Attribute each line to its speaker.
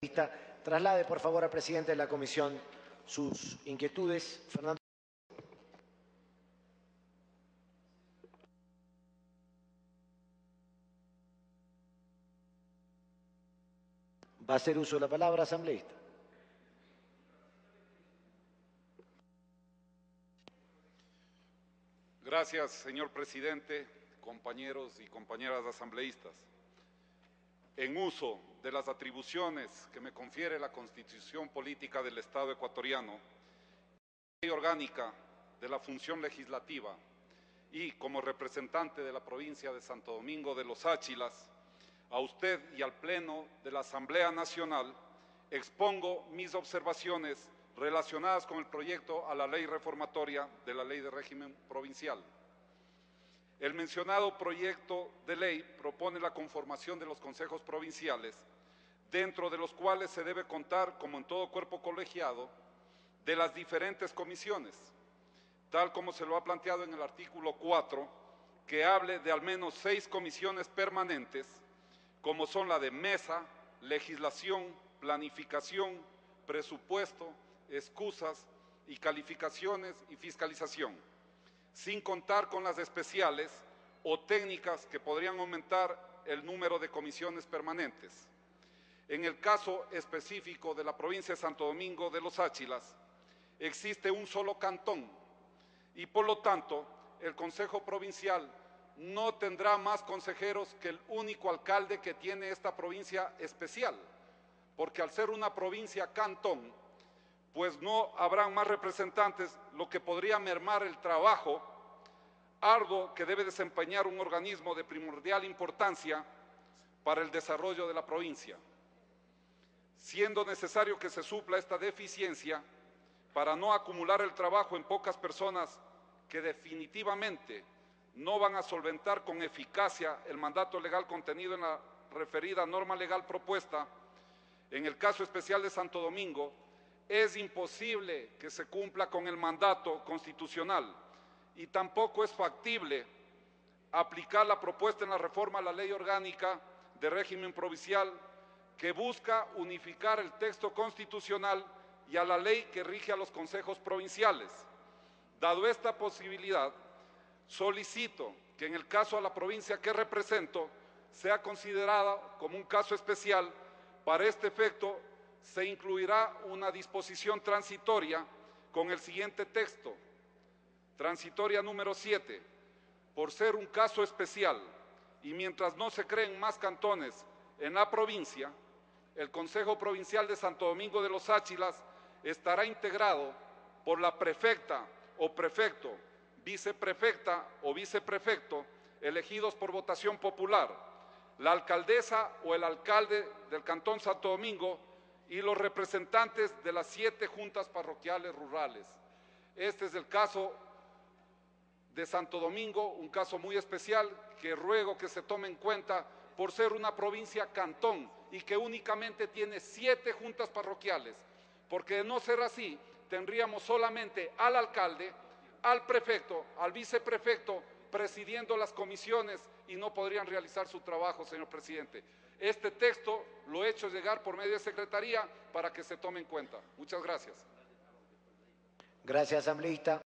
Speaker 1: Traslade, por favor, al presidente de la comisión sus inquietudes. Fernando. ¿Va a hacer uso de la palabra, asambleísta?
Speaker 2: Gracias, señor presidente, compañeros y compañeras asambleístas. En uso de las atribuciones que me confiere la Constitución Política del Estado ecuatoriano, la Ley Orgánica de la Función Legislativa y como representante de la provincia de Santo Domingo de los Áchilas, a usted y al Pleno de la Asamblea Nacional expongo mis observaciones relacionadas con el proyecto a la ley reformatoria de la Ley de Régimen Provincial. El mencionado proyecto de ley propone la conformación de los consejos provinciales, dentro de los cuales se debe contar, como en todo cuerpo colegiado, de las diferentes comisiones, tal como se lo ha planteado en el artículo 4, que hable de al menos 6 comisiones permanentes, como son la de mesa, legislación, planificación, presupuesto, excusas y calificaciones y fiscalización, sin contar con las especiales o técnicas que podrían aumentar el número de comisiones permanentes. En el caso específico de la provincia de Santo Domingo de los Áchilas, existe un solo cantón y por lo tanto el Consejo Provincial no tendrá más consejeros que el único alcalde que tiene esta provincia especial, porque al ser una provincia cantón, pues no habrán más representantes, lo que podría mermar el trabajo arduo que debe desempeñar un organismo de primordial importancia para el desarrollo de la provincia, siendo necesario que se supla esta deficiencia para no acumular el trabajo en pocas personas que definitivamente no van a solventar con eficacia el mandato legal contenido en la referida norma legal propuesta. En el caso especial de Santo Domingo, es imposible que se cumpla con el mandato constitucional y tampoco es factible aplicar la propuesta en la reforma a la Ley Orgánica de Régimen Provincial, que busca unificar el texto constitucional y a la ley que rige a los consejos provinciales. Dado esta posibilidad, solicito que en el caso a la provincia que represento sea considerada como un caso especial. Para este efecto se incluirá una disposición transitoria con el siguiente texto. Transitoria número 7. Por ser un caso especial y mientras no se creen más cantones en la provincia, el Consejo Provincial de Santo Domingo de los Áchilas estará integrado por la prefecta o prefecto, viceprefecta o viceprefecto, elegidos por votación popular, la alcaldesa o el alcalde del Cantón Santo Domingo y los representantes de las 7 juntas parroquiales rurales. Este es el caso de Santo Domingo, un caso muy especial que ruego que se tome en cuenta por ser una provincia cantón y que únicamente tiene 7 juntas parroquiales, porque de no ser así tendríamos solamente al alcalde, al prefecto, al viceprefecto presidiendo las comisiones y no podrían realizar su trabajo, señor presidente. Este texto lo he hecho llegar por medio de secretaría para que se tome en cuenta. Muchas gracias.
Speaker 1: Gracias, asambleísta.